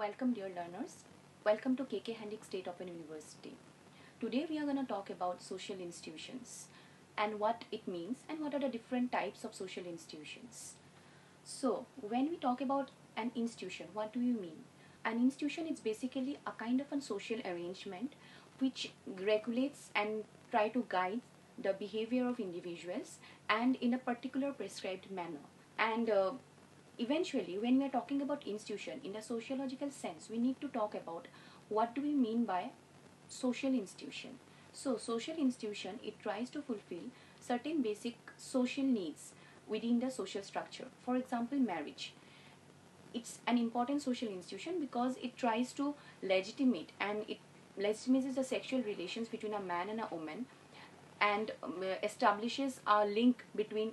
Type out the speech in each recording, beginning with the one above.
Welcome dear learners. Welcome to KK Hendricks State Open University. Today we are going to talk about social institutions and what it means and what are the different types of social institutions. So when we talk about an institution, what do you mean? An institution is basically a kind of a social arrangement which regulates and try to guide the behavior of individuals and in a particular prescribed manner. And eventually, when we are talking about institution in the sociological sense, we need to talk about what do we mean by social institution. So social institution, it tries to fulfill certain basic social needs within the social structure. For example, marriage. It's an important social institution because it tries to legitimate and it legitimizes the sexual relations between a man and a woman and establishes a link between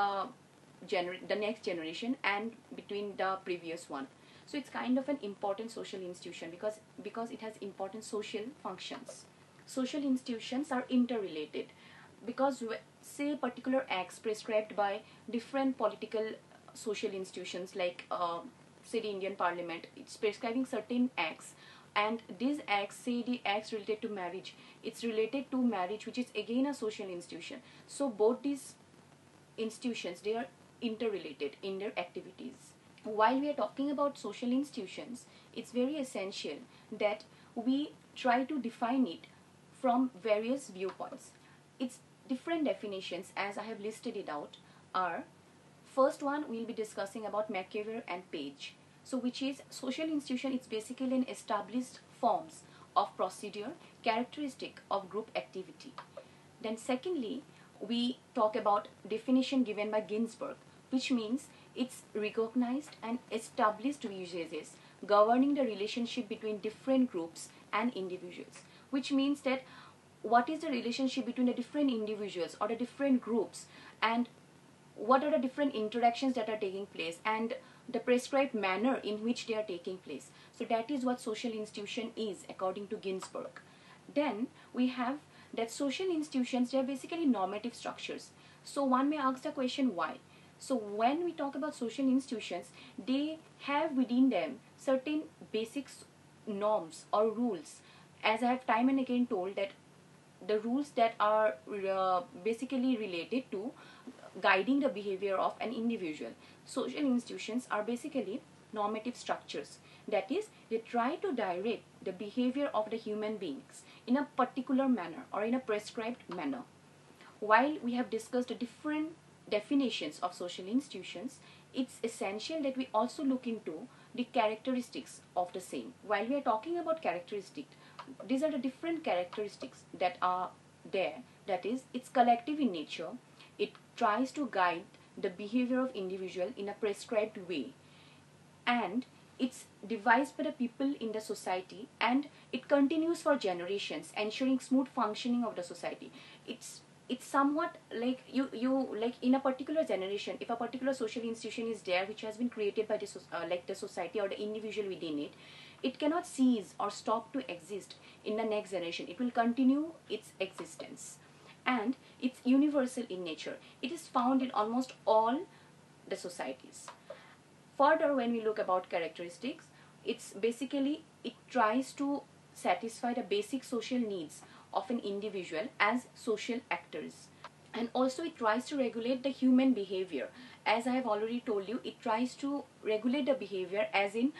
the next generation and between the previous one. So it's kind of an important social institution because it has important social functions. Social institutions are interrelated because say particular acts prescribed by different political social institutions like say the Indian Parliament, it's prescribing certain acts, and these acts, say the acts related to marriage, it's related to marriage, which is again a social institution. So both these institutions, they are interrelated in their activities. While we are talking about social institutions, it's very essential that we try to define it from various viewpoints. Its different definitions, as I have listed it out, are: first one, we'll be discussing about McKeever and Page. So which is social institution, it's basically an established forms of procedure characteristic of group activity. Then secondly, we talk about definition given by Ginsburg, which means it's recognized and established usages governing the relationship between different groups and individuals, which means that what is the relationship between the different individuals or the different groups, and what are the different interactions that are taking place and the prescribed manner in which they are taking place. So that is what social institution is according to Ginsburg. Then we have that social institutions, they are basically normative structures. So one may ask the question, why? So when we talk about social institutions, they have within them certain basic norms or rules. As I have time and again told, that the rules that are basically related to guiding the behavior of an individual. Social institutions are basically normative structures. That is, they try to direct the behavior of the human beings in a particular manner or in a prescribed manner. While we have discussed the different definitions of social institutions, it's essential that we also look into the characteristics of the same. While we are talking about characteristics, these are the different characteristics that are there. That is, it's collective in nature. It tries to guide the behavior of individual in a prescribed way, and it's devised by the people in the society, and it continues for generations, ensuring smooth functioning of the society. It's somewhat like you like in a particular generation, if a particular social institution is there which has been created by the like the society or the individual within it, it cannot cease or stop to exist in the next generation. It will continue its existence, and it's universal in nature. It is found in almost all the societies. Further, when we look about characteristics, it's basically, it tries to satisfy the basic social needs of an individual as social actors. And also it tries to regulate the human behavior. As I have already told you, it tries to regulate the behavior as in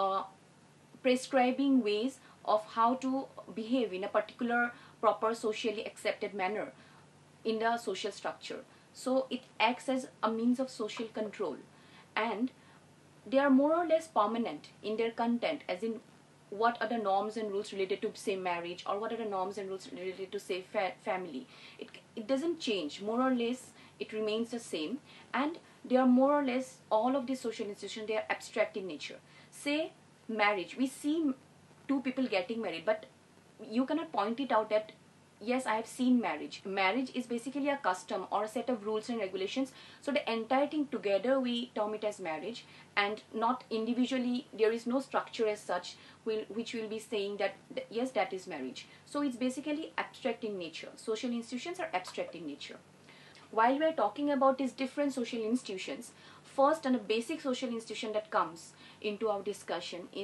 prescribing ways of how to behave in a particular proper socially accepted manner in the social structure. So it acts as a means of social control, and they are more or less permanent in their content, as in what are the norms and rules related to, say, marriage, or what are the norms and rules related to, say, family. It doesn't change. More or less it remains the same, and they are more or less, all of these social institutions, they are abstract in nature. Say marriage, we see two people getting married, but you cannot point it out that yes, I have seen marriage. Marriage is basically a custom or a set of rules and regulations. So the entire thing together, we term it as marriage, and not individually. There is no structure as such which will be saying that yes, that is marriage. So it's basically abstract in nature. Social institutions are abstract in nature. While we are talking about these different social institutions, first and a basic social institution that comes into our discussion is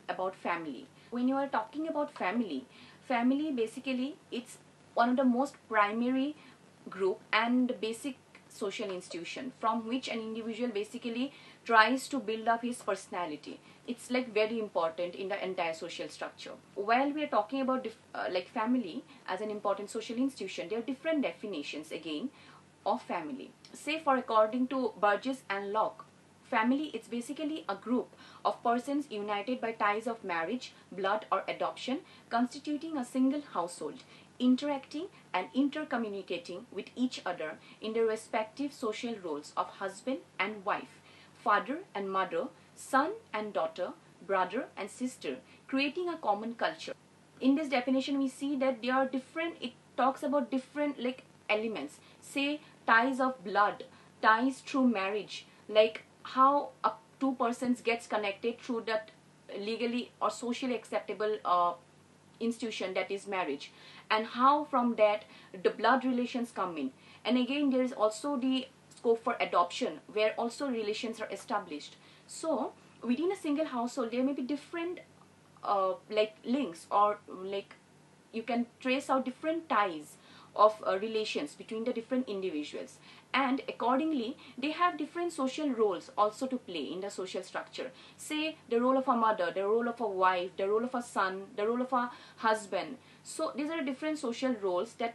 about family. When you are talking about family, family basically it's one of the most primary group and basic social institution from which an individual basically tries to build up his personality. It's like very important in the entire social structure. While we are talking about like family as an important social institution, there are different definitions again of family. Say for according to Burgess and Locke, family is basically a group of persons united by ties of marriage, blood or adoption, constituting a single household, interacting and intercommunicating with each other in their respective social roles of husband and wife, father and mother, son and daughter, brother and sister, creating a common culture. In this definition we see that there are different, it talks about different like elements. Say ties of blood, ties through marriage, like how two persons gets connected through that legally or socially acceptable institution, that is marriage, and how from that the blood relations come in. And again there is also the scope for adoption where also relations are established. So within a single household there may be different like links, or like you can trace out different ties of relations between the different individuals, and accordingly they have different social roles also to play in the social structure. Say the role of a mother, the role of a wife, the role of a son, the role of a husband. So these are different social roles that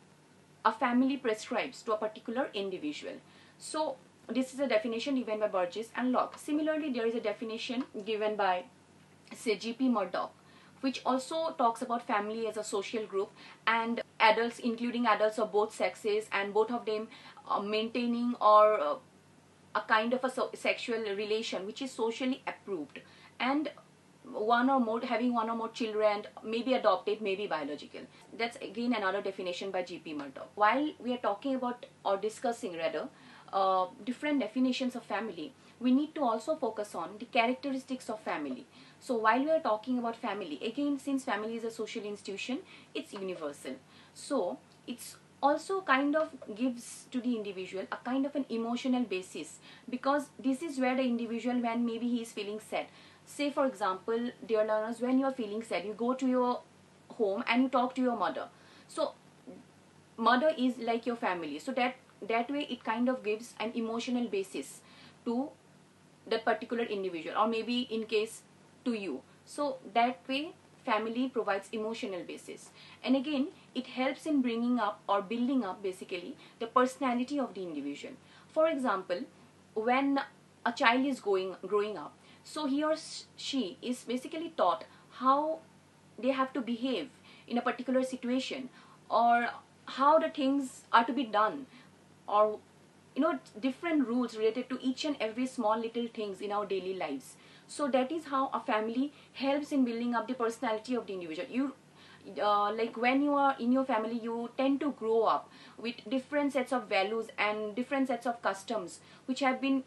a family prescribes to a particular individual. So this is a definition given by Burgess and Locke. Similarly, there is a definition given by, say, G.P. Murdoch, which also talks about family as a social group and adults, including adults of both sexes, and both of them maintaining or a kind of a sexual relation which is socially approved, and one or more, having one or more children, maybe adopted, maybe biological. That's again another definition by G.P. Murdoch. While we are talking about or discussing rather different definitions of family, we need to also focus on the characteristics of family. So while we are talking about family, again, since family is a social institution, it's universal. So it's also kind of gives to the individual a kind of an emotional basis, because this is where the individual, when maybe he is feeling sad. Say for example, dear learners, when you are feeling sad, you go to your home and you talk to your mother. So mother is like your family. So that way it kind of gives an emotional basis to that particular individual, or maybe in case to you. So that way family provides emotional basis, and again it helps in bringing up or building up basically the personality of the individual. For example, when a child is growing up, so he or she is basically taught how they have to behave in a particular situation, or how the things are to be done, or different rules related to each and every small little things in our daily lives. So that is how a family helps in building up the personality of the individual. You like when you are in your family, you tend to grow up with different sets of values and different sets of customs which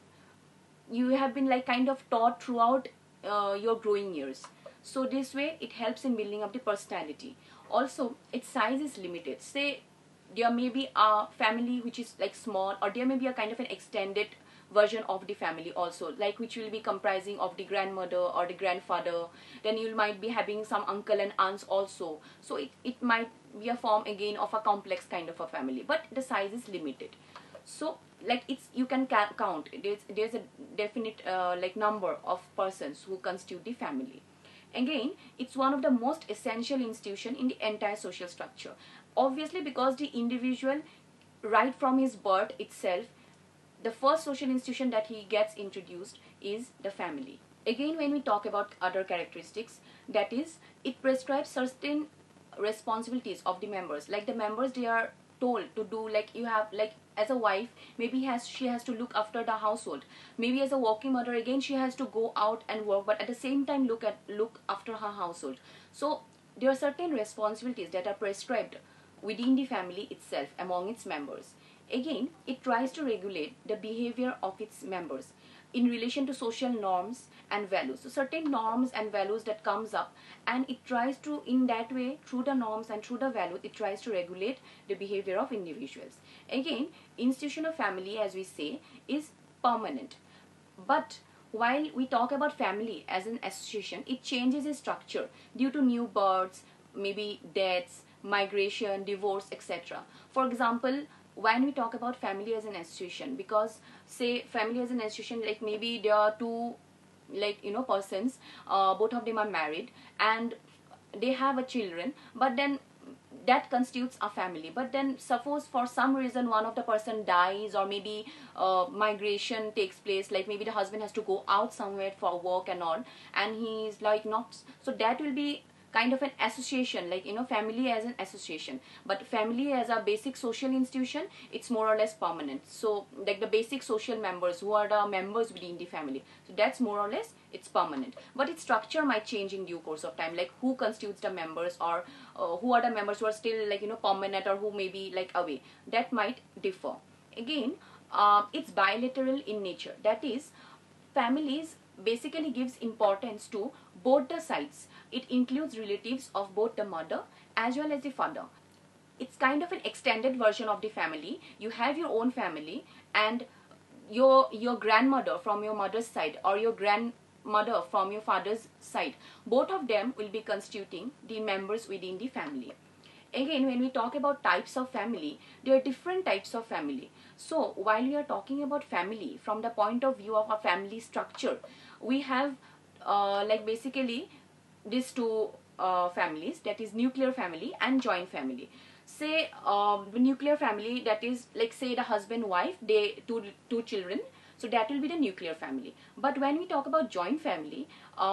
you have been like kind of taught throughout your growing years. So this way it helps in building up the personality. Also, its size is limited. Say there may be a family which is like small, or there may be a kind of an extended version of the family also, like which will be comprising of the grandmother or the grandfather. Then you might be having some uncle and aunts also. So it might be a form again of a complex kind of a family, but the size is limited. So like you can count, there's a definite like number of persons who constitute the family. Again, it's one of the most essential institution in the entire social structure. Obviously, because the individual, right from his birth itself, the first social institution that he gets introduced is the family. Again, when we talk about other characteristics, that is, it prescribes certain responsibilities of the members. Like the members, they are told to do, like you have, like as a wife, maybe she has to look after the household. Maybe as a working mother, again, she has to go out and work, but at the same time look after her household. So there are certain responsibilities that are prescribed within the family itself among its members. Again, it tries to regulate the behavior of its members in relation to social norms and values. So certain norms and values that comes up, and it tries to, in that way, through the norms and through the values, it tries to regulate the behavior of individuals. Again, institution of family, as we say, is permanent. But while we talk about family as an association, it changes its structure due to new births, maybe deaths, migration, divorce, etc. For example, when we talk about family as an association, because say family as an association, like maybe there are two, like persons, both of them are married and they have a children, but then that constitutes a family. But then suppose for some reason one of the person dies, or maybe migration takes place, like maybe the husband has to go out somewhere for work and all, and he's like not, so that will be kind of an association, like family as an association. But family as a basic social institution, it's more or less permanent. So like the basic social members who are the members within the family, so that's more or less it's permanent. But its structure might change in due course of time, like who constitutes the members, or who are the members who are still like permanent, or who may be like away, that might differ. Again, it's bilateral in nature. That is, families basically gives importance to both the sides. It includes relatives of both the mother as well as the father. It's kind of an extended version of the family. You have your own family, and your grandmother from your mother's side, or your grandmother from your father's side, both of them will be constituting the members within the family. Again, when we talk about types of family, there are different types of family. So while we are talking about family from the point of view of a family structure, we have like basically these two families, that is nuclear family and joint family. Say the nuclear family, that is like say the husband wife, they two children, so that will be the nuclear family. But when we talk about joint family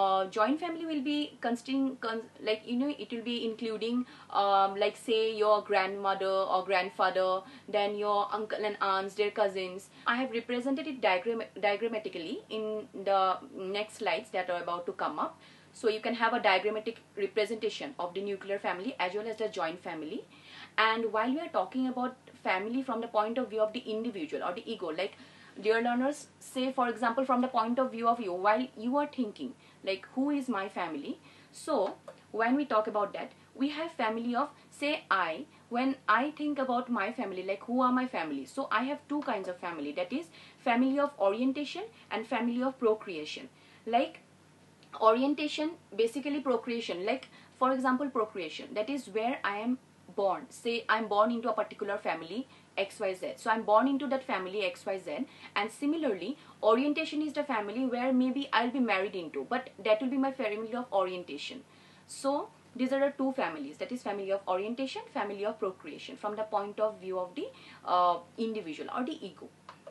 will be consisting like it will be including like say your grandmother or grandfather, then your uncle and aunts, their cousins. I have represented it diagrammatically in the next slides that are about to come up. So you can have a diagrammatic representation of the nuclear family as well as the joint family. And while we are talking about family from the point of view of the individual or the ego, like dear learners, say for example from the point of view of you, while you are thinking like who is my family, so when we talk about that, we have family of, say when I think about my family, like who are my family, so I have two kinds of family, that is family of orientation and family of procreation. Like orientation, basically procreation, like for example procreation, that is where I am born. Say I'm born into a particular family XYZ, so I'm born into that family XYZ. And similarly orientation is the family where maybe I'll be married into, but that will be my family of orientation. So these are the two families, that is family of orientation, family of procreation, from the point of view of the individual or the ego.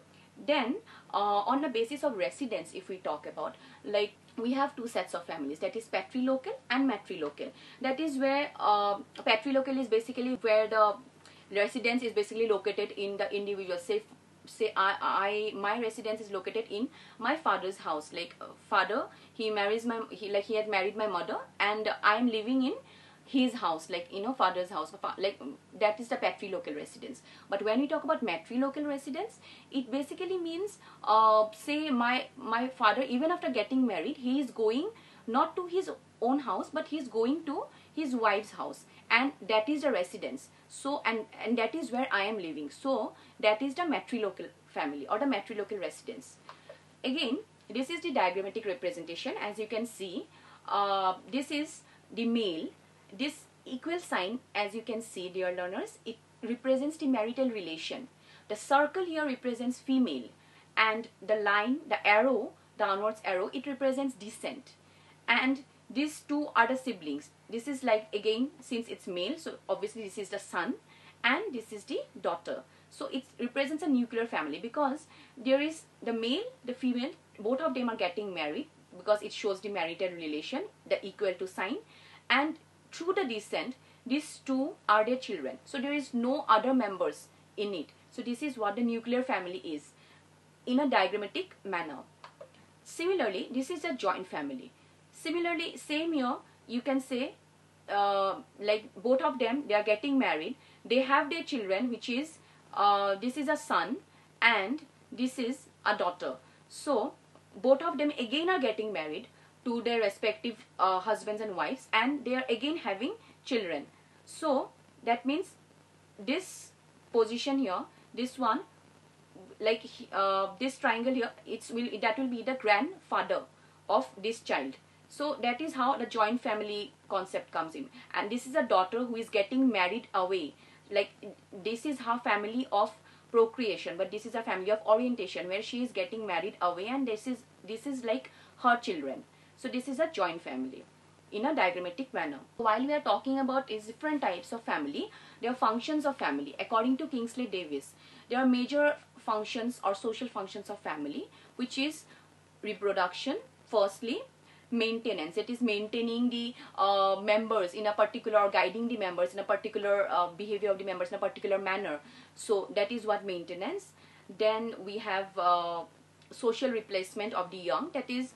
Then on the basis of residence, if we talk about, like we have two sets of families, that is patrilocal and matrilocal. That is where patrilocal is basically where the residence is basically located in the individual. Say my residence is located in my father's house. Like father, he had married my mother, and I am living in his house, like father's house, like that is the patrilocal residence. But when we talk about matrilocal residence, it basically means say my father, even after getting married, he is going not to his own house, but he is going to his wife's house, and that is the residence. So and that is where I am living, so that is the matrilocal family or the matrilocal residence. Again, this is the diagrammatic representation. As you can see, this is the male. This equal sign, as you can see, dear learners, it represents the marital relation. The circle here represents female, and the line, the arrow, the downwards arrow, it represents descent. And these two are the siblings. This is like, again, since it's male, so obviously this is the son and this is the daughter. So it represents a nuclear family because there is the male, the female, both of them are getting married because it shows the marital relation, the equal to sign, and through the descent, these two are their children. So there is no other members in it. So this is what the nuclear family is in a diagrammatic manner. Similarly, this is a joint family. Similarly, same here, you can say like both of them, they are getting married. They have their children, which is this is a son and this is a daughter. So both of them again are getting married to their respective husbands and wives, and they are again having children. So that means this position here, this one, like this triangle here, that will be the grandfather of this child. So that is how the joint family concept comes in. And this is a daughter who is getting married away. Like this is her family of procreation, but this is a family of orientation where she is getting married away, and this is like her children. So this is a joint family in a diagrammatic manner. While we are talking about is different types of family, there are functions of family. According to Kingsley Davis, there are major functions or social functions of family, which is reproduction, firstly, maintenance, it is maintaining the members in a particular, or guiding the members in a particular behavior of the members in a particular manner. So that is what maintenance. Then we have social replacement of the young, that is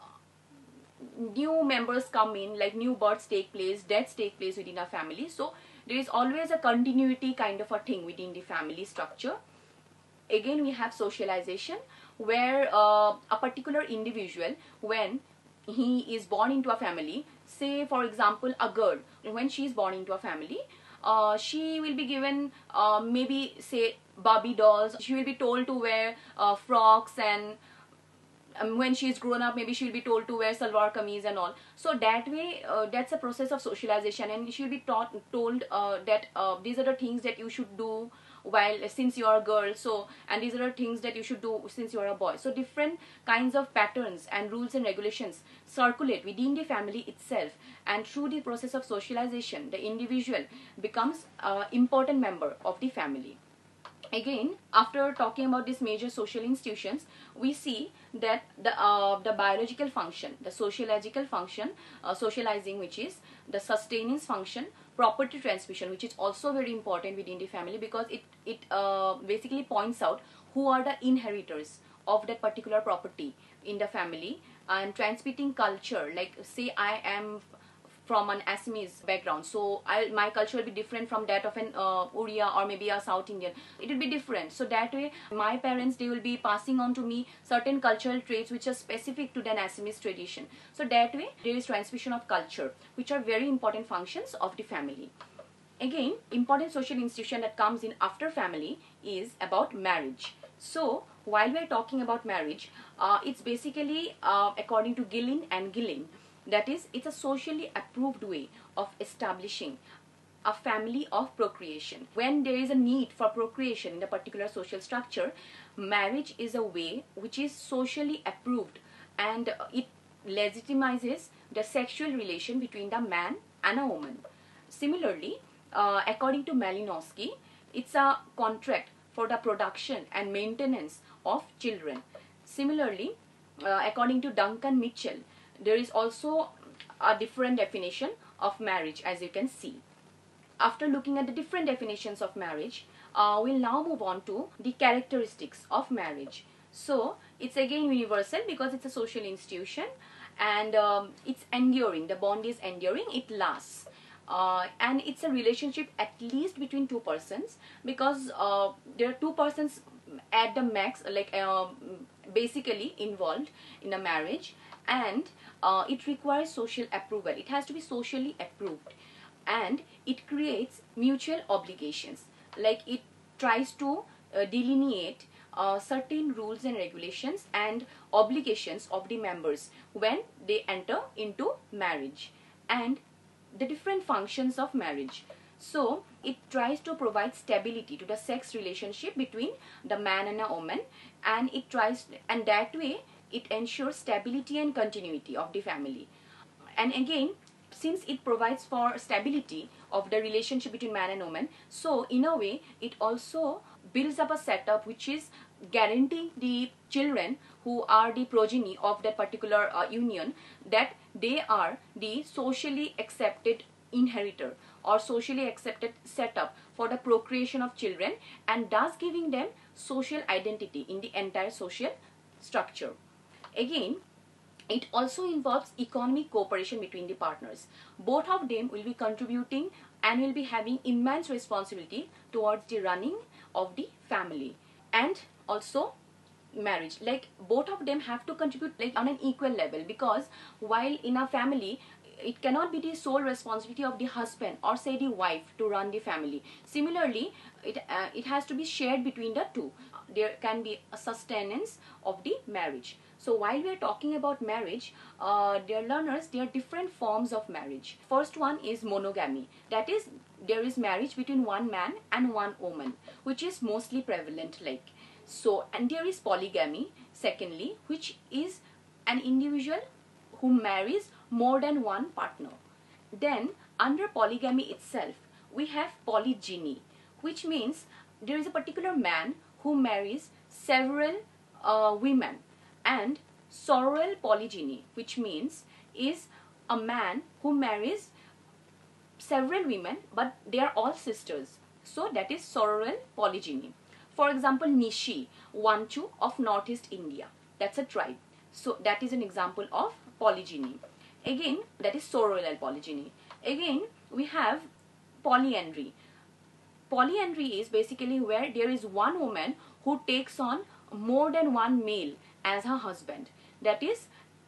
new members come in, like new births take place, deaths take place within a family. So there is always a continuity kind of a thing within the family structure. Again, we have socialization, where a particular individual, when he is born into a family, say for example a girl, when she is born into a family, she will be given maybe say Barbie dolls. She will be told to wear frocks, and when she is grown up, maybe she will be told to wear salwar kameez and all. So that way, that's a process of socialization, and she will be told that these are the things that you should do while since you are a girl, so, and these are the things that you should do since you are a boy. So different kinds of patterns and rules and regulations circulate within the family itself, and through the process of socialization, the individual becomes an important member of the family. Again, after talking about these major social institutions, we see that the biological function, the sociological function, socializing, which is the sustenance function, property transmission, which is also very important within the family, because it basically points out who are the inheritors of that particular property in the family. And transmitting culture, like say I am from an Assamese background, so my culture will be different from that of an Oriya or maybe a South Indian. It will be different. So that way, my parents, they will be passing on to me certain cultural traits which are specific to the Assamese tradition. So that way, there is transmission of culture, which are very important functions of the family. Again, important social institution that comes in after family is about marriage. So while we are talking about marriage, it's basically according to Gillin and Gilling, that is, it's a socially approved way of establishing a family of procreation. When there is a need for procreation in a particular social structure, marriage is a way which is socially approved, and it legitimizes the sexual relation between the man and a woman. Similarly, according to Malinowski, it's a contract for the production and maintenance of children. Similarly, according to Duncan Mitchell, there is also a different definition of marriage, as you can see. After looking at the different definitions of marriage, we'll now move on to the characteristics of marriage. So it's again universal because it's a social institution, and it's enduring. The bond is enduring, it lasts. And it's a relationship at least between two persons, because there are two persons at the max, like basically involved in a marriage, and it requires social approval. It has to be socially approved, and it creates mutual obligations. Like it tries to delineate certain rules and regulations and obligations of the members when they enter into marriage, and the different functions of marriage. So it tries to provide stability to the sex relationship between the man and a woman, and and that way it ensures stability and continuity of the family. And again, since it provides for stability of the relationship between man and woman, so in a way it also builds up a setup which is guaranteeing the children who are the progeny of that particular union, that they are the socially accepted inheritor or socially accepted setup for the procreation of children, and thus giving them social identity in the entire social structure. Again, it also involves economic cooperation between the partners. Both of them will be contributing and will be having immense responsibility towards the running of the family. And also marriage, like both of them have to contribute like on an equal level, because while in a family, it cannot be the sole responsibility of the husband or say the wife to run the family. Similarly, it has to be shared between the two. there can be a sustenance of the marriage. So while we are talking about marriage, dear learners, there are different forms of marriage. First one is monogamy. That is, there is marriage between one man and one woman, which is mostly prevalent, like. So, and there is polygamy, secondly, which is an individual who marries more than one partner. Then, under polygamy itself, we have polygyny, which means there is a particular man who marries several women. And sororal polygyny, which means is a man who marries several women but they are all sisters. So that is sororal polygyny. For example, Nishi, Wanchu of Northeast India. That's a tribe. So that is an example of polygyny. Again, that is sororal polygyny. Again, we have polyandry. Polyandry is basically where there is one woman who takes on more than one male as her husband. That is,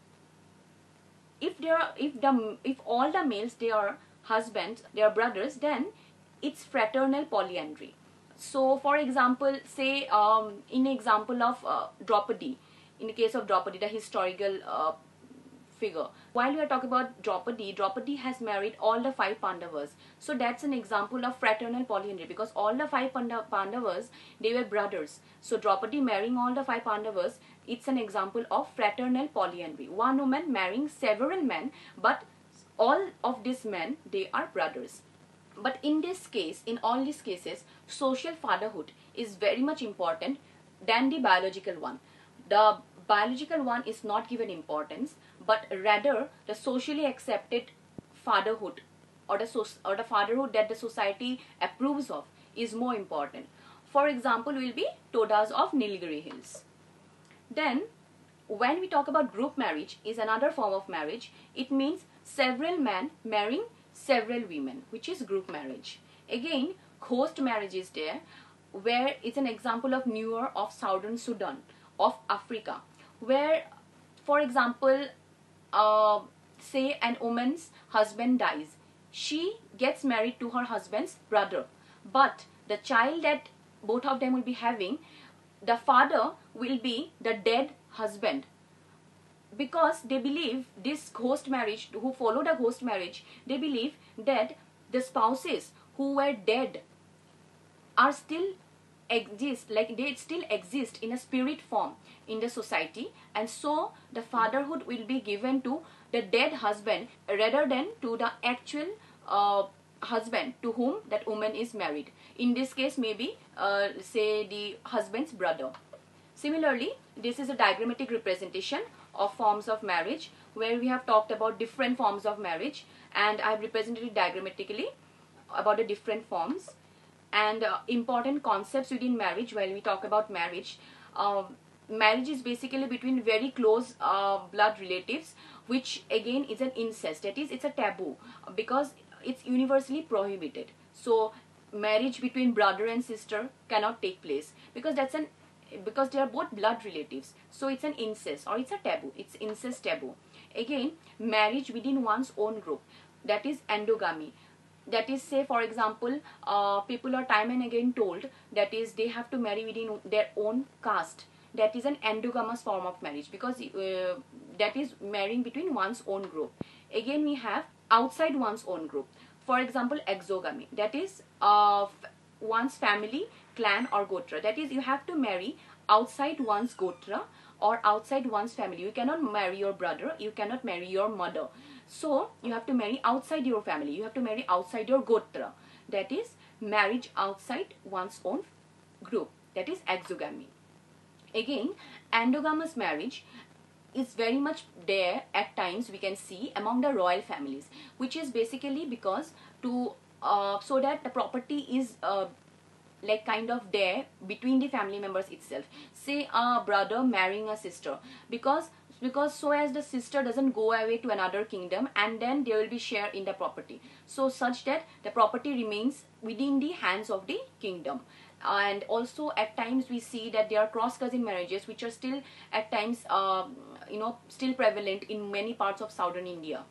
if all the males they are husbands, they are brothers, then it's fraternal polyandry. So for example, say in example of Draupadi, in the case of Draupadi, the historical figure. While we are talking about Draupadi, Draupadi has married all the 5 Pandavas. So that's an example of fraternal polyandry, because all the 5 Pandavas, they were brothers. So Draupadi marrying all the 5 Pandavas, it's an example of fraternal polyandry. One woman marrying several men, but all of these men, they are brothers. But in this case, in all these cases, social fatherhood is very much important than the biological one. The biological one is not given importance, but rather the socially accepted fatherhood or the fatherhood that the society approves of is more important. For example, will be Todas of Nilgiri Hills. Then, when we talk about group marriage, is another form of marriage. It means several men marrying several women, which is group marriage. Again, host marriage is there, where it's an example of Nuer of Southern Sudan, of Africa, where, for example, say an woman's husband dies. She gets married to her husband's brother, but the child that both of them will be having, the father will be the dead husband, because they believe this ghost marriage, who follow the ghost marriage, they believe that the spouses who were dead are still exist, like they still exist in a spirit form in the society, and so the fatherhood will be given to the dead husband rather than to the actual husband to whom that woman is married. In this case, maybe say the husband's brother. Similarly, this is a diagrammatic representation of forms of marriage, where we have talked about different forms of marriage, and I have represented it diagrammatically about the different forms and important concepts within marriage. While we talk about marriage, marriage is basically between very close blood relatives, which again is an incest. That is, it's a taboo because it's universally prohibited. So marriage between brother and sister cannot take place because because they are both blood relatives. So it's an incest, or it's a taboo. It's incest taboo. Again, marriage within one's own group, that is endogamy. That is, say for example, people are time and again told that is they have to marry within their own caste. That is an endogamous form of marriage, because that is marrying between one's own group. Again, we have outside one's own group. For example, exogamy. That is one's family, clan or gotra. That is, you have to marry outside one's gotra or outside one's family. You cannot marry your brother, you cannot marry your mother. So you have to marry outside your family, you have to marry outside your gotra. That is marriage outside one's own group. That is exogamy. Again, endogamous marriage is very much there at times, we can see among the royal families, which is basically because to so that the property is like kind of there between the family members itself. Say a brother marrying a sister, because so as the sister doesn't go away to another kingdom, and then there will be share in the property, so such that the property remains within the hands of the kingdom. And also at times we see that there are cross cousin marriages, which are still at times still prevalent in many parts of southern India.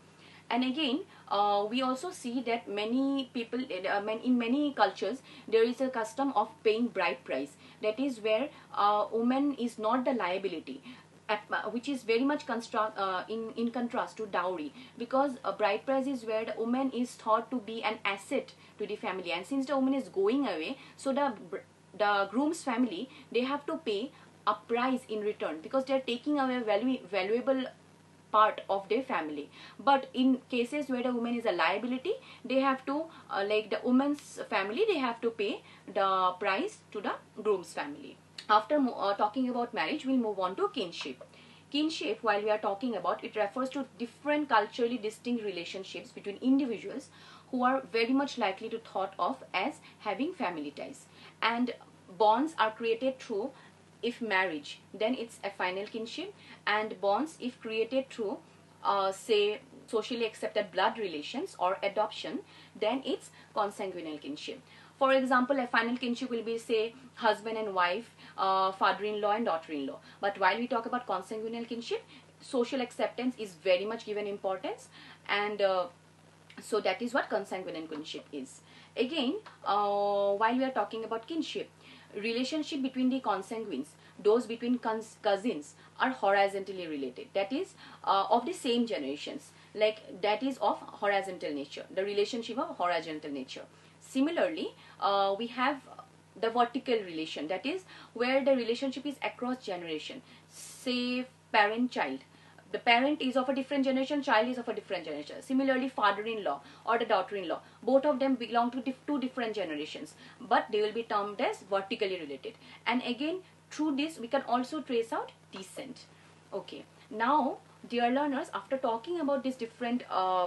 And again, we also see that many people, in many cultures, there is a custom of paying bride price. That is where woman is not the liability, which is very much in contrast to dowry, because a bride price is where the woman is thought to be an asset to the family, and since the woman is going away, so the groom's family, they have to pay a price in return, because they are taking away valuable part of their family. But in cases where the woman is a liability, they have to like the woman's family, they have to pay the price to the groom's family. After talking about marriage, we'll move on to kinship. Kinship, while we are talking about, it refers to different culturally distinct relationships between individuals who are very much likely to thought of as having family ties, and bonds are created through, if marriage, then it's a final kinship, and bonds if created through say socially accepted blood relations or adoption, then it's consanguineal kinship. For example, a final kinship will be, say, husband and wife, father-in-law and daughter-in-law. But while we talk about consanguineal kinship, social acceptance is very much given importance, and so that is what consanguineal kinship is. Again, while we are talking about kinship, relationship between the consanguines, those between cousins, are horizontally related. That is of the same generations. Like, that is of horizontal nature. The relationship of horizontal nature. Similarly, we have the vertical relation. That is where the relationship is across generation. Say parent-child. The parent is of a different generation, child is of a different generation. Similarly, father-in-law or the daughter-in-law, both of them belong to two different generations, but they will be termed as vertically related. And again, through this we can also trace out descent. Okay, now dear learners, after talking about these different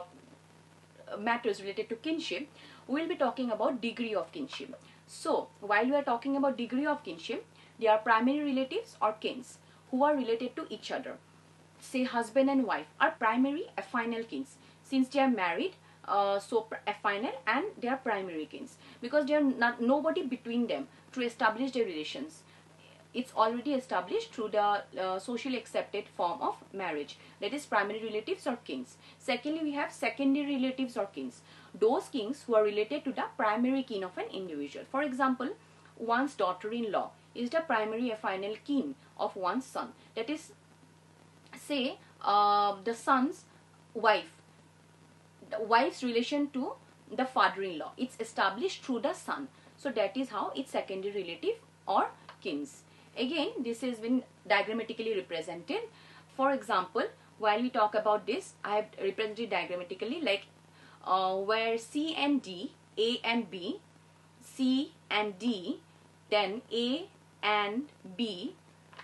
matters related to kinship, we will be talking about degree of kinship. So while we are talking about degree of kinship, they are primary relatives or kins who are related to each other. Say husband and wife are primary affinal kins, since they are married, so affinal, and they are primary kins because they are not nobody between them to establish their relations. It's already established through the socially accepted form of marriage, that is primary relatives or kins. Secondly, we have secondary relatives or kins, those kins who are related to the primary kin of an individual. For example, one's daughter-in-law is the primary affinal kin of one's son. That is, say the son's wife, the wife's relation to the father-in-law, it's established through the son, so that is how it's secondary relative or kins. Again, this has been diagrammatically represented. For example, while we talk about this, I have represented diagrammatically, like where C and D, A and B, C and D, then A and B,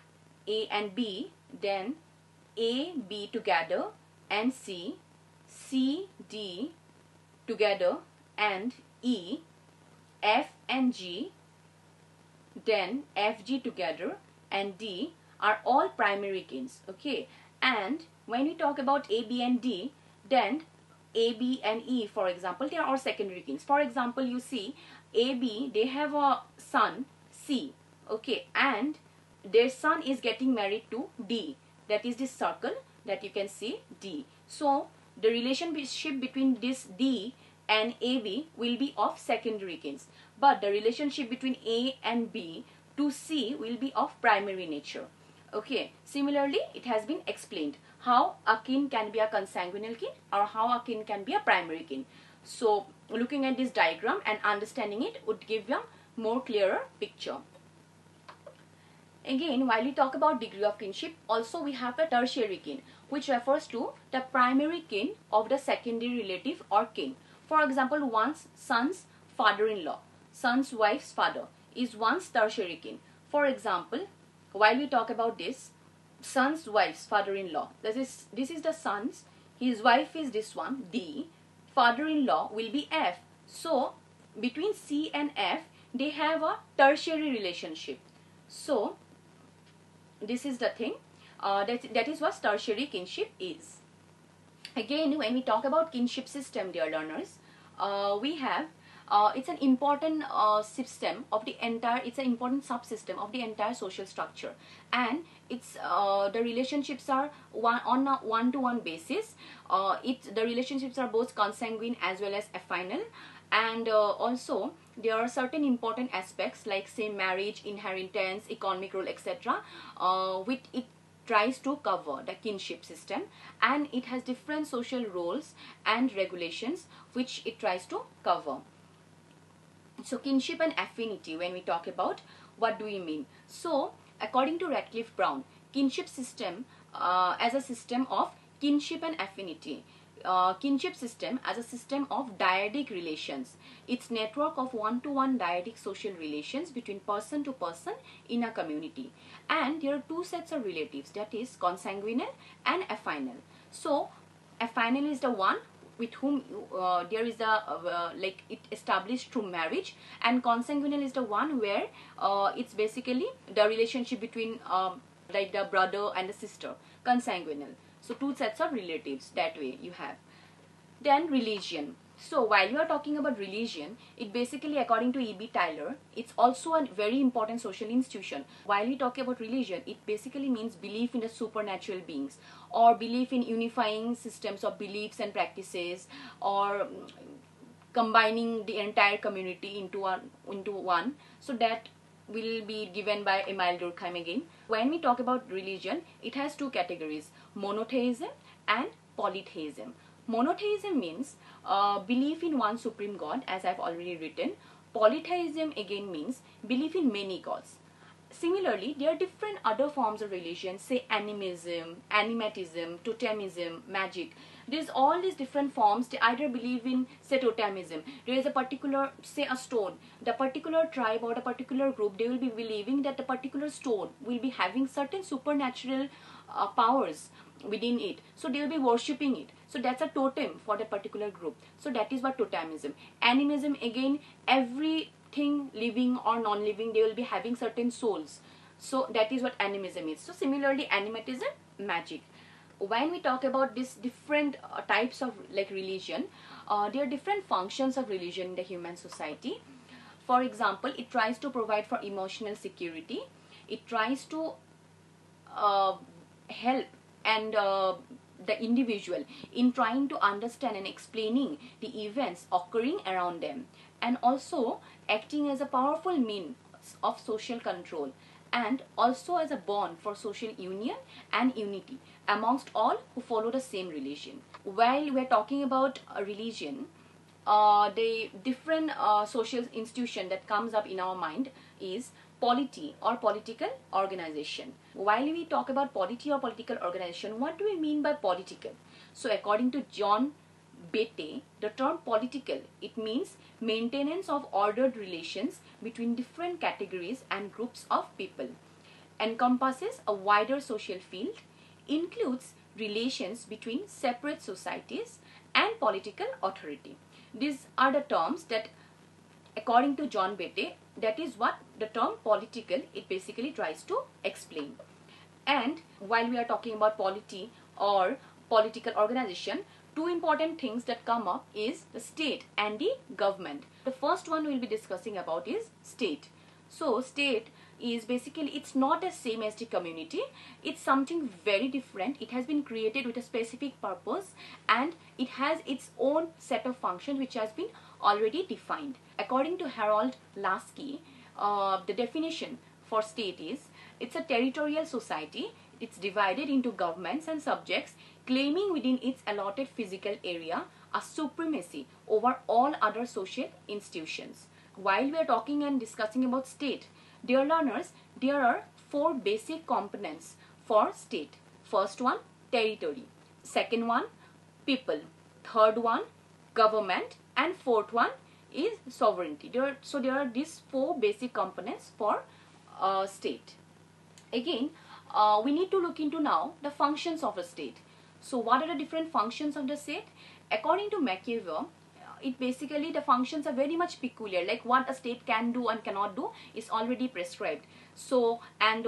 then A, B together and C, D together and E, F and G, then F, G together and D are all primary kins. Okay, and when we talk about A, B and D, then A, B and E, for example, they are all secondary kins. For example, you see A, B, they have a son C, okay, and their son is getting married to D. That is this circle that you can see, D. So the relationship between this D and AB will be of secondary kins, but the relationship between A and B to C will be of primary nature. Okay, similarly, it has been explained how a kin can be a consanguineal kin or how a kin can be a primary kin. So looking at this diagram and understanding it would give you a more clearer picture. Again, while we talk about degree of kinship, also we have the tertiary kin, which refers to the primary kin of the secondary relative or kin. For example, one's son's father-in-law, son's wife's father is one's tertiary kin. For example, while we talk about this, son's wife's father-in-law, this is the son's, his wife is this one, D, father-in-law will be F. So, between C and F, they have a tertiary relationship. So, this is the thing, that is what tertiary kinship is. Again, when we talk about kinship system, dear learners, we have it's an important system of the entire, it's an important subsystem of the entire social structure, and it's the relationships are on a one-to-one basis. The relationships are both consanguine as well as affinal, and also there are certain important aspects like say marriage, inheritance, economic role, etc., which it tries to cover the kinship system, and it has different social roles and regulations which it tries to cover. So kinship and affinity, when we talk about, what do we mean? So according to Radcliffe Brown, kinship system as a system of kinship and affinity. Kinship system as a system of dyadic relations. It's network of one-to-one dyadic social relations between person to person in a community. And there are two sets of relatives, that is consanguineal and affinal. So affinal is the one with whom there is a like it established through marriage, and consanguineal is the one where it's basically the relationship between like the brother and the sister, consanguineal. So two sets of relatives, that way you have. Then religion. So while you are talking about religion, it basically, according to E.B. Tylor, it's also a very important social institution. While we talk about religion, it basically means belief in the supernatural beings, or belief in unifying systems of beliefs and practices, or combining the entire community into one. So that will be given by Emile Durkheim again. When we talk about religion, it has two categories, monotheism and polytheism. Monotheism means belief in one supreme God, as I've already written. Polytheism again means belief in many gods. Similarly, there are different other forms of religion, say animism, animatism, totemism, magic. There's all these different forms. They either believe in, say, totemism. There is a particular, say, a stone. The particular tribe or the particular group, they will be believing that the particular stone will be having certain supernatural powers within it. So they will be worshipping it. So that's a totem for that particular group. So that is what totemism. Animism, again, everything living or non-living, they will be having certain souls. So that is what animism is. So similarly, animatism, magic. When we talk about these different types of like religion, there are different functions of religion in the human society. For example, it tries to provide for emotional security. It tries to help and the individual in trying to understand and explaining the events occurring around them, and also acting as a powerful means of social control, and also as a bond for social union and unity amongst all who follow the same religion. While we are talking about a religion, the different social institution that comes up in our mind is polity or political organization. While we talk about polity or political organization, what do we mean by political? So according to John Beatty, the term political, it means maintenance of ordered relations between different categories and groups of people, encompasses a wider social field, includes relations between separate societies and political authority. These are the terms that, according to John Beatty, that is what the term political, it basically tries to explain. And while we are talking about polity or political organization, two important things that come up is the state and the government. The first one we'll be discussing about is state. So state is basically, it's not the same as the community. It's something very different. It has been created with a specific purpose, and it has its own set of functions which has been already defined. According to Harold Laski, the definition for state is, it's a territorial society. It's divided into governments and subjects, claiming within its allotted physical area a supremacy over all other social institutions. While we are talking and discussing about state, dear learners, there are four basic components for state. First one, territory. Second one, people. Third one, government. And fourth one is sovereignty. So there are these four basic components for state. Again, we need to look into now the functions of a state. So what are the different functions of the state? According to McKeever, it basically, the functions are very much peculiar, like what a state can do and cannot do is already prescribed. So and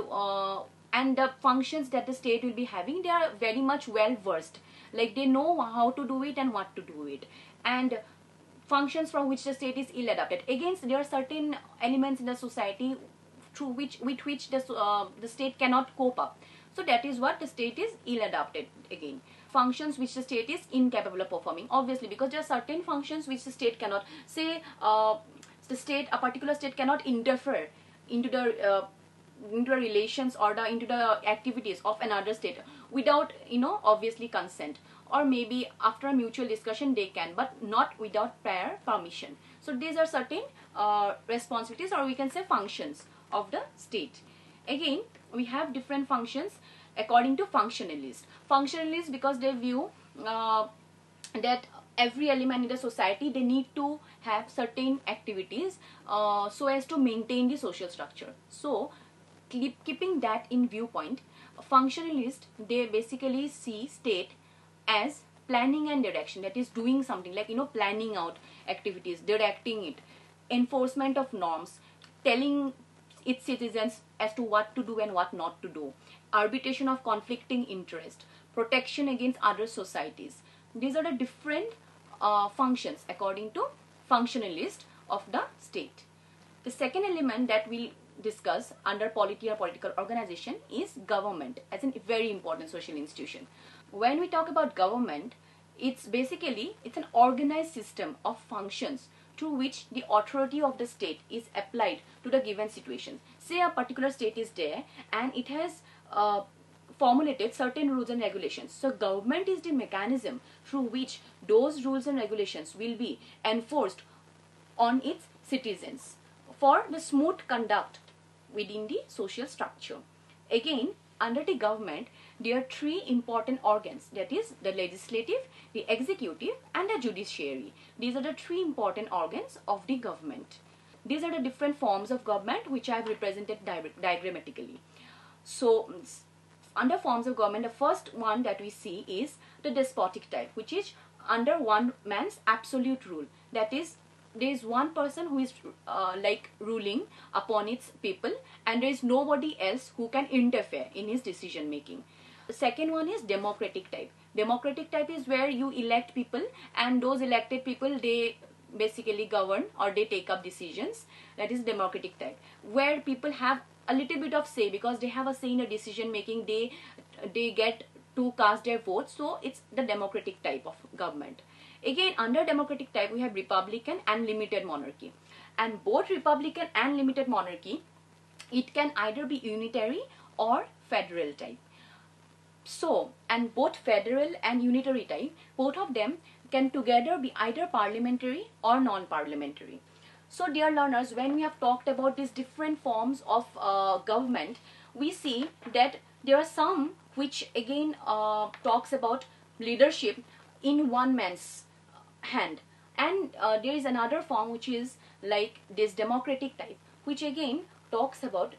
the functions that the state will be having, they are very much well versed, like they know how to do it and what to do it. And functions from which the state is ill adapted. Against, there are certain elements in the society through which with which the state cannot cope up. So that is what the state is ill adapted. Again, functions which the state is incapable of performing, obviously, because there are certain functions which the state cannot, say a particular state cannot interfere into the relations or into the activities of another state without, obviously, consent, or maybe after a mutual discussion they can, but not without prior permission. So these are certain responsibilities, or we can say functions of the state. Again, we have different functions according to functionalists. Functionalists, because they view that every element in the society, they need to have certain activities so as to maintain the social structure. So keeping that in viewpoint, functionalists, they basically see state as planning and direction, that is doing something like, planning out activities, directing it, enforcement of norms, telling its citizens as to what to do and what not to do, arbitration of conflicting interest, protection against other societies. These are the different functions according to functionalist of the state. The second element that we'll discuss under polity or political organization is government as a very important social institution. When we talk about government, it's an organized system of functions through which the authority of the state is applied to the given situation. Say a particular state is there and it has formulated certain rules and regulations. So government is the mechanism through which those rules and regulations will be enforced on its citizens for the smooth conduct within the social structure. Again, under the government, there are three important organs, that is the legislative, the executive, and the judiciary. These are the three important organs of the government. These are the different forms of government which I have represented diagrammatically. So under forms of government, the first one that we see is the despotic type, which is under one man's absolute rule. That is, there is one person who is ruling upon its people, and there is nobody else who can interfere in his decision making. The second one is democratic type. Democratic type is where you elect people, and those elected people, they basically govern or they take up decisions. That is democratic type, where people have a little bit of say, because they have a say in the decision making. They get to cast their votes. So it's the democratic type of government. Again, under democratic type, we have republican and limited monarchy. And both republican and limited monarchy, it can either be unitary or federal type. So, and both federal and unitary type, both of them can together be either parliamentary or non-parliamentary. So dear learners, when we have talked about these different forms of government, we see that there are some which again talks about leadership in one man's hand, and there is another form which is like this democratic type, which again talks about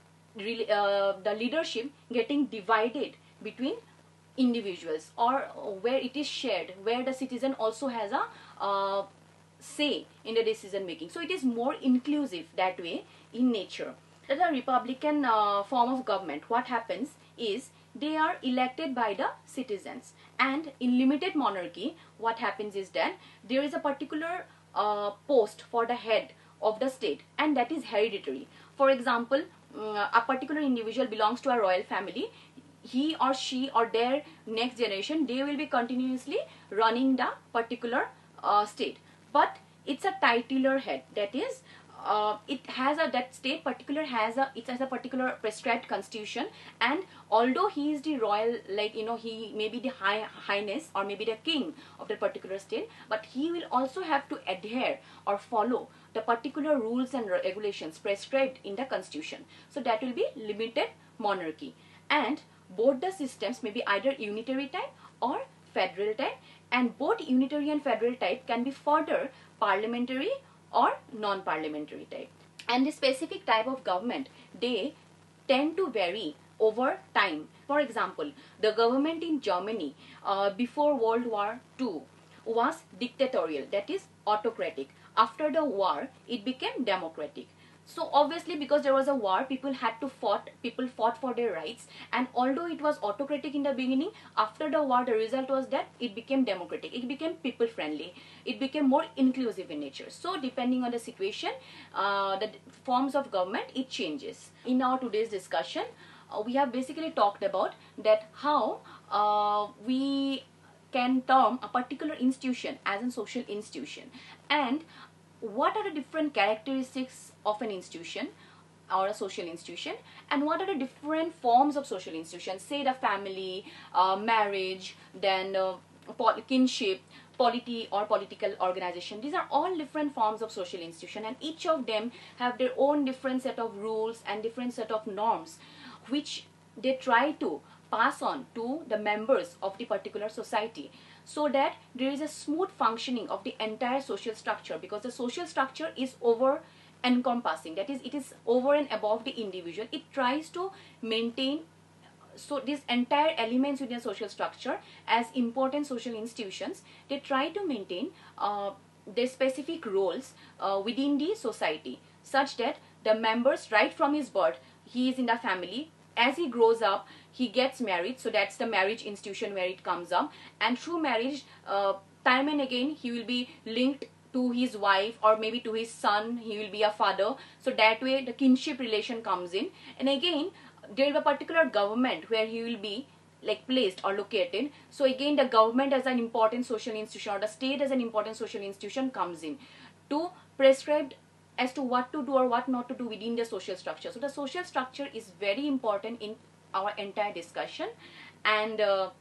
the leadership getting divided between individuals, or where it is shared, where the citizen also has a say in the decision making. So it is more inclusive that way in nature. The republican form of government, what happens is they are elected by the citizens, and in limited monarchy, what happens is that there is a particular post for the head of the state, and that is hereditary. For example, a particular individual belongs to a royal family. He or she or their next generation, they will be continuously running the particular state, but it's a titular head. That is, it has that state particular has a particular prescribed constitution, and although he is the royal, he may be the highness or maybe the king of the particular state, but he will also have to adhere or follow the particular rules and regulations prescribed in the constitution. So that will be limited monarchy. And both the systems may be either unitary type or federal type, and both unitary and federal type can be further parliamentary or non-parliamentary type. And the specific type of government, they tend to vary over time. For example, the government in Germany before World War II was dictatorial, that is autocratic. After the war, it became democratic. So obviously, because there was a war, people fought for their rights, and although it was autocratic in the beginning, after the war the result was that it became democratic, it became people friendly, it became more inclusive in nature. So depending on the situation, the forms of government, it changes. In our today's discussion, we have basically talked about that how we can term a particular institution as a social institution, and what are the different characteristics of an institution or a social institution, and what are the different forms of social institutions, say the family, marriage, then kinship, polity or political organization. These are all different forms of social institution, and each of them have their own different set of rules and different set of norms which they try to pass on to the members of the particular society, so that there is a smooth functioning of the entire social structure, because the social structure is over encompassing, that is, it is over and above the individual. It tries to maintain, so these entire elements within social structure as important social institutions, they try to maintain their specific roles within the society, such that the members, right from his birth, he is in the family, as he grows up he gets married, so that's the marriage institution where it comes up, and through marriage time and again he will be linked to his wife, or maybe to his son, he will be a father, so that way the kinship relation comes in, and again there is a particular government where he will be like placed or located, so again the government as an important social institution, or the state as an important social institution, comes in to prescribe as to what to do or what not to do within the social structure. So the social structure is very important in our entire discussion, and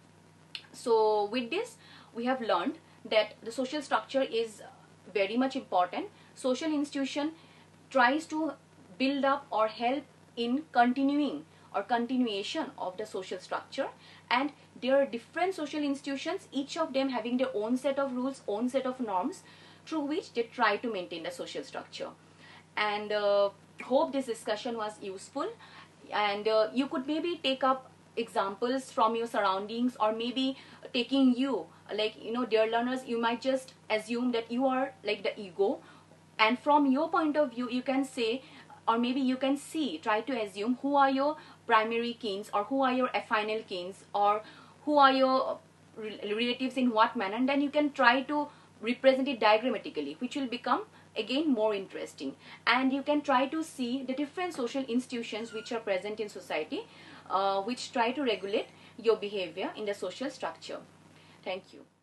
so with this we have learned that the social structure is very much important. Social institution tries to build up or help in continuing or continuation of the social structure, and there are different social institutions, each of them having their own set of rules, own set of norms, through which they try to maintain the social structure. And hope this discussion was useful, and you could maybe take up examples from your surroundings, or maybe taking you, like, you know, dear learners, you might just assume that you are like the ego, and from your point of view you can say, or maybe you can see, try to assume who are your primary kins, or who are your affinal kins, or who are your relatives in what manner, and then you can try to represent it diagrammatically, which will become again more interesting, and you can try to see the different social institutions which are present in society, which try to regulate your behavior in the social structure. Thank you.